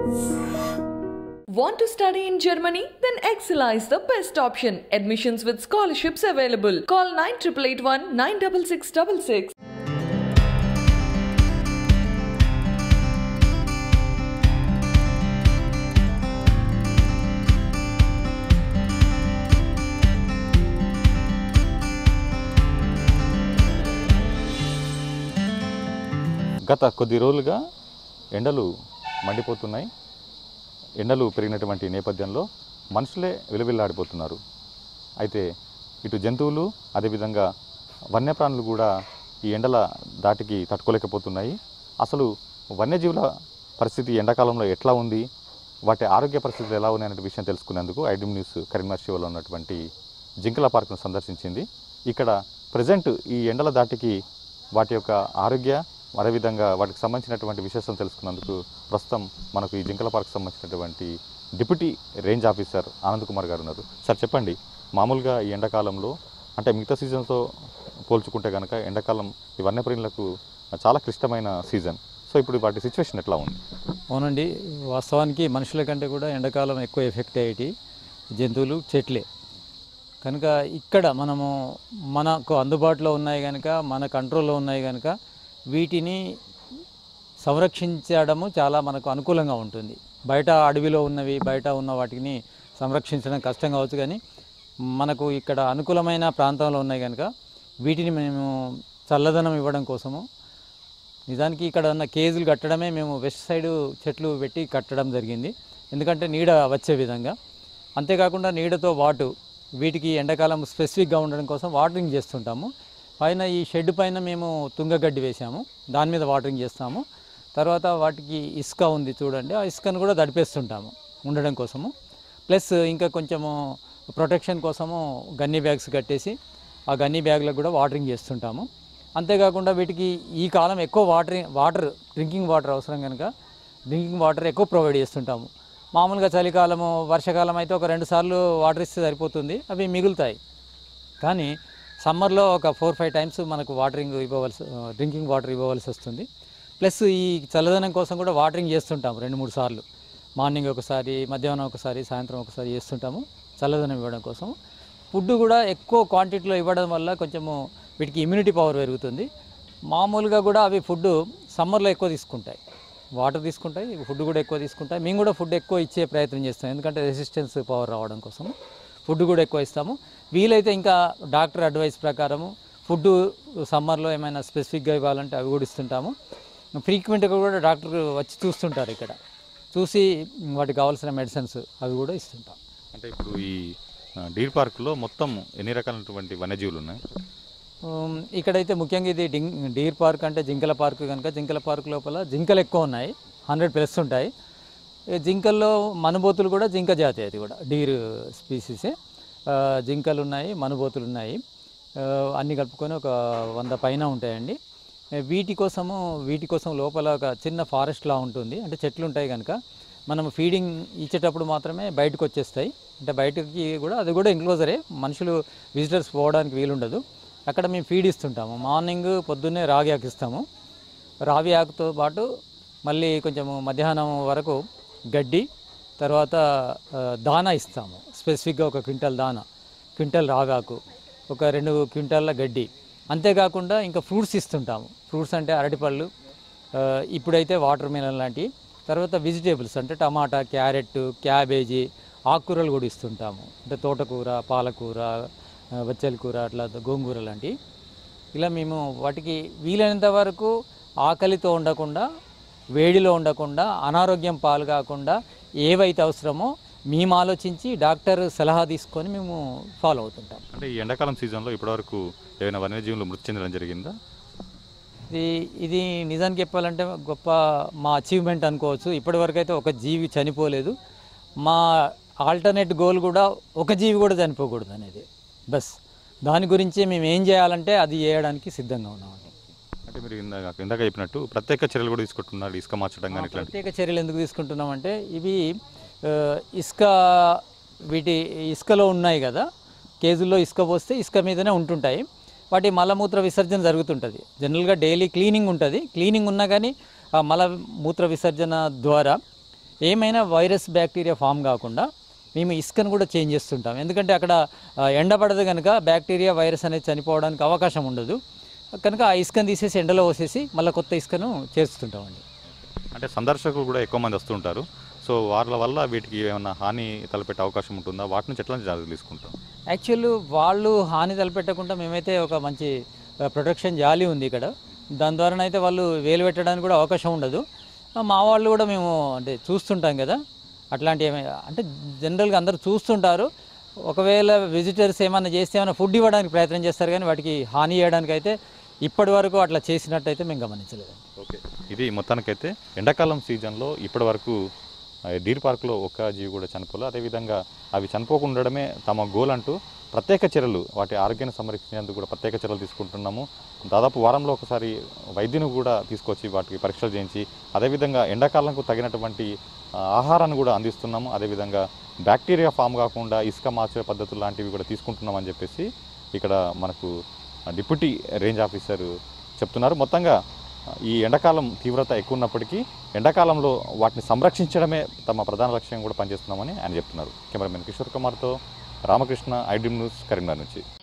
Want to study in Germany? Then Excella is the best option. Admissions with scholarships available. Call 9881 96666. గత కొద్ది రోజులుగా ఎండలు మండిపోతున్నాయి. ఎండలు పెరిగినటువంటి నేపథ్యంలో మనుషులే విలవిల్లాడిపోతున్నారు. అయితే ఇటు జంతువులు అదేవిధంగా వన్యప్రాణులు కూడా ఈ ఎండల దాటికి తట్టుకోలేకపోతున్నాయి. అసలు వన్యజీవుల పరిస్థితి ఎండాకాలంలో ఎట్లా ఉంది, వాటి ఆరోగ్య పరిస్థితులు ఎలా ఉన్నాయనే విషయం తెలుసుకునేందుకు ఐడ్రీమ్ న్యూస్ కరీంనగర్ శివలో ఉన్నటువంటి జింకల పార్కును సందర్శించింది. ఇక్కడ ప్రజెంట్ ఈ ఎండల దాటికి వాటి యొక్క ఆరోగ్య అదేవిధంగా వాటికి సంబంధించినటువంటి విశేషం తెలుసుకున్నందుకు ప్రస్తుతం మనకు ఈ జింకల పార్క్ సంబంధించినటువంటి deputy range officer Anand Kumar గారు ఉన్నారు. సార్ చెప్పండి, మామూలుగా ఈ ఎండాకాలంలో అంటే మిగతా సీజన్తో పోల్చుకుంటే కనుక ఎండాకాలం ఈ వన్యప్రాణులకు చాలా క్లిష్టమైన సీజన్. సో ఇప్పుడు వాటి సిచ్యువేషన్ ఎట్లా ఉంది? అవునండి, వాస్తవానికి మనుషుల కంటే కూడా ఎండాకాలం ఎక్కువ ఎఫెక్ట్ అయ్యేటి జంతువులు చెట్లే కనుక ఇక్కడ మనకు అందుబాటులో ఉన్నాయి కనుక మన కంట్రోల్లో ఉన్నాయి కనుక వీటిని సంరక్షించడము చాలా మనకు అనుకూలంగా ఉంటుంది. బయట అడవిలో ఉన్నవి బయట ఉన్న వాటిని సంరక్షించడం కష్టం కావచ్చు, కానీ మనకు ఇక్కడ అనుకూలమైన ప్రాంతంలో ఉన్నాయి కనుక వీటిని మేము చల్లదనం ఇవ్వడం కోసము నిజానికి ఇక్కడ ఉన్న కేజీలు కట్టడమే మేము వెస్ట్ సైడ్ చెట్లు పెట్టి కట్టడం జరిగింది. ఎందుకంటే నీడ వచ్చే విధంగా, అంతేకాకుండా నీడతో వాటు వీటికి ఎండాకాలం స్పెసిఫిక్గా ఉండడం కోసం వాటరింగ్ చేస్తుంటాము. పైన ఈ షెడ్ పైన మేము తుంగగడ్డి వేసాము, దాని మీద వాటరింగ్ చేస్తాము. తర్వాత వాటికి ఇసుక ఉంది చూడండి, ఆ ఇసుకను కూడా దడిపేస్తుంటాము ఉండడం కోసము. ప్లస్ ఇంకా కొంచెము ప్రొటెక్షన్ కోసము గన్నీ బ్యాగ్స్ కట్టేసి ఆ గన్నీ బ్యాగ్లకు కూడా వాటరింగ్ చేస్తుంటాము. అంతేకాకుండా వీటికి ఈ కాలం ఎక్కువ వాటర్ డ్రింకింగ్ వాటర్ అవసరం కనుక డ్రింకింగ్ వాటర్ ఎక్కువ ప్రొవైడ్ చేస్తుంటాము. మామూలుగా చలికాలము వర్షాకాలం అయితే ఒక 2 సార్లు వాటర్ ఇస్తే సరిపోతుంది, అవి మిగులుతాయి. కానీ సమ్మర్లో ఒక 4-5 టైమ్స్ మనకు డ్రింకింగ్ వాటర్ ఇవ్వవలసి వస్తుంది. ప్లస్ ఈ చల్లదనం కోసం కూడా వాటరింగ్ చేస్తుంటాము 2-3 సార్లు, మార్నింగ్ ఒకసారి, మధ్యాహ్నం ఒకసారి, సాయంత్రం ఒకసారి చేస్తుంటాము చల్లదనం ఇవ్వడం కోసం. ఫుడ్ కూడా ఎక్కువ క్వాంటిటీలో ఇవ్వడం వల్ల కొంచెము వీటికి ఇమ్యూనిటీ పవర్ పెరుగుతుంది. మామూలుగా కూడా అవి ఫుడ్ సమ్మర్లో ఎక్కువ తీసుకుంటాయి, వాటర్ తీసుకుంటాయి, ఫుడ్ కూడా ఎక్కువ తీసుకుంటాయి. మేము కూడా ఫుడ్ ఎక్కువ ఇచ్చే ప్రయత్నం చేస్తాం, ఎందుకంటే రెసిస్టెన్స్ పవర్ రావడం కోసం ఫుడ్ కూడా ఎక్కువ ఇస్తాము. వీలైతే ఇంకా డాక్టర్ అడ్వైస్ ప్రకారము ఫుడ్ సమ్మర్లో ఏమైనా స్పెసిఫిక్గా ఇవ్వాలంటే అవి కూడా ఇస్తుంటాము. ఫ్రీక్వెంట్గా కూడా డాక్టర్ వచ్చి చూస్తుంటారు, ఇక్కడ చూసి వాటికి కావాల్సిన మెడిసిన్స్ అవి కూడా ఇస్తుంటాం. అంటే ఇప్పుడు ఈ డీర్ పార్కులో మొత్తం ఎన్ని రకాలైనటువంటి వన్యజీవులు ఉన్నాయి? ఇక్కడైతే ముఖ్యంగా ఇది డీర్ పార్క్ అంటే జింకల పార్క్ కనుక జింకల పార్క్ లోపల జింకలు ఎక్కువ ఉన్నాయి, 100+ ఉంటాయి. జింకల్లో మనుబోతులు కూడా జింక జాతి, అది కూడా డీర్ స్పీసీసే. జింకలు ఉన్నాయి, మనుబోతులు ఉన్నాయి, అన్నీ కలుపుకొని ఒక 100 పైన ఉంటాయండి. వీటి కోసం లోపల ఒక చిన్న ఫారెస్ట్లా ఉంటుంది, అంటే చెట్లు ఉంటాయి కనుక మనం ఫీడింగ్ ఇచ్చేటప్పుడు మాత్రమే బయటకు వచ్చేస్తాయి. అంటే బయటకి కూడా అది కూడా ఎన్క్లోజరే, మనుషులు విజిటర్స్ పోవడానికి వీలుండదు. అక్కడ మేము ఫీడ్ ఇస్తుంటాము. మార్నింగ్ పొద్దున్నే రాగి ఆకు ఇస్తాము, రావి ఆకుతో పాటు మళ్ళీ కొంచెము మధ్యాహ్నం వరకు గడ్డి, తర్వాత దానా ఇస్తాము. స్పెసిఫిక్గా 1 క్వింటాల్ దానా, క్వింటాల్ రాగాకు, ఒక 2 క్వింటాల్ల గడ్డి. అంతేకాకుండా ఇంకా ఫ్రూట్స్ ఇస్తుంటాము. ఫ్రూట్స్ అంటే అరటిపళ్ళు, ఇప్పుడైతే వాటర్ మెలన్ లాంటివి. తర్వాత వెజిటేబుల్స్ అంటే టమాటా, క్యారెట్, క్యాబేజీ, ఆకుకూరలు కూడా ఇస్తుంటాము. అంటే తోటకూర, పాలకూర, బచ్చలి కూర, అట్లా గోంగూర లాంటివి. ఇలా మేము వాటికి వీలైనంత వరకు ఆకలితో ఉండకుండా, వేడిలో ఉండకుండా, అనారోగ్యం పాలు కాకుండా ఏవైతే అవసరమో మేము ఆలోచించి డాక్టర్ సలహా తీసుకొని మేము ఫాలో అవుతుంటాం. అంటే ఈ ఎండాకాలం సీజన్లో ఇప్పటివరకు ఏమైనా వన్యజీవులు మృతి చెందడం జరిగిందా? ఇది నిజానికి చెప్పాలంటే గొప్ప మా అచీవ్మెంట్ అనుకోవచ్చు. ఇప్పటివరకు అయితే ఒక జీవి చనిపోలేదు. మా ఆల్టర్నేట్ గోల్ కూడా ఒక జీవి కూడా చనిపోకూడదు అనేది. బస్ దాని గురించి మేము ఏం చేయాలంటే అది చేయడానికి సిద్ధంగా ఉన్నామండి. అంటే మీరు ఇందాక చెప్పినట్టు ప్రత్యేక చర్యలు కూడా తీసుకుంటున్నారు, ఇసుక మార్చడం కానీ ఇట్లా. ప్రత్యేక చర్యలు ఎందుకు తీసుకుంటున్నామంటే ఇవి ఇసుకలో ఉన్నాయి కదా, కేజీల్లో ఇసుక పోస్తే ఇసుక మీదనే ఉంటుంటాయి. వాటి మలమూత్ర విసర్జన జరుగుతుంటుంది. జనరల్గా డైలీ క్లీనింగ్ ఉంటుంది. క్లీనింగ్ ఉన్నా కానీ ఆ మలమూత్ర విసర్జన ద్వారా ఏమైనా వైరస్ బ్యాక్టీరియా ఫామ్ కాకుండా మేము ఇసుకను కూడా చేంజ్ చేస్తుంటాం. ఎందుకంటే అక్కడ ఎండ పడదు కనుక బ్యాక్టీరియా వైరస్ అనేది చనిపోవడానికి అవకాశం ఉండదు. కనుక ఆ ఇసుకను తీసేసి ఎండలో పోసేసి మళ్ళీ కొత్త ఇసుకను చేస్తుంటామండి. అంటే సందర్శకులు కూడా ఎక్కువ మంది వస్తుంటారు. సో వాళ్ళ వల్ల వీటికి ఏమైనా హాని తలపెట్టే అవకాశం ఉంటుందా? వాటి నుంచి ఎట్లాంటి జాగ్రత్తలు తీసుకుంటాం? యాక్చువల్ వాళ్ళు హాని తలపెట్టకుండా మేమైతే ఒక మంచి ప్రొటెక్షన్ జాలి ఉంది ఇక్కడ. దాని ద్వారానైతే వాళ్ళు వేలు పెట్టడానికి కూడా అవకాశం ఉండదు. మా వాళ్ళు కూడా మేము అంటే చూస్తుంటాం కదా, అట్లాంటి ఏమైనా అంటే జనరల్గా అందరూ చూస్తుంటారు. ఒకవేళ విజిటర్స్ ఏమైనా చేస్తే ఏమైనా ఫుడ్ ఇవ్వడానికి ప్రయత్నం చేస్తారు, కానీ వాటికి హాని చేయడానికి అయితే ఇప్పటి వరకు అట్లా చేసినట్టయితే మేము గమనించలేదు. ఓకే, ఇది మొత్తానికైతే ఎండాకాలం సీజన్లో ఇప్పటి వరకు డీర్ పార్క్లో ఒక్క జీవి కూడా చనిపోలేదు. అదేవిధంగా అవి చనిపోకుండా ఉండడమే తమ గోల్ అంటూ ప్రత్యేక చర్యలు, వాటి ఆరోగ్యాన్ని సంరక్షించేందుకు కూడా ప్రత్యేక చర్యలు తీసుకుంటున్నాము. దాదాపు వారంలో ఒకసారి వైద్యుని కూడా తీసుకొచ్చి వాటికి పరీక్షలు చేయించి, అదేవిధంగా ఎండాకాలంకు తగినటువంటి ఆహారాన్ని కూడా అందిస్తున్నాము. అదేవిధంగా బ్యాక్టీరియా ఫామ్ కాకుండా ఇసుక మార్చే పద్ధతులు లాంటివి కూడా తీసుకుంటున్నామని చెప్పేసి ఇక్కడ మనకు డిప్యూటీ రేంజ్ ఆఫీసర్ చెప్తున్నారు. మొత్తంగా ఈ ఎండాకాలం తీవ్రత ఎక్కువ ఉన్నప్పటికీ ఎండాకాలంలో వాటిని సంరక్షించడమే తమ ప్రధాన లక్ష్యం కూడా పనిచేస్తున్నామని ఆయన చెప్తున్నారు. కెమెరామెన్ కిషోర్ కుమార్తో రామకృష్ణ, ఐడ్రీమ్ న్యూస్, కరీంనగర్ నుంచి.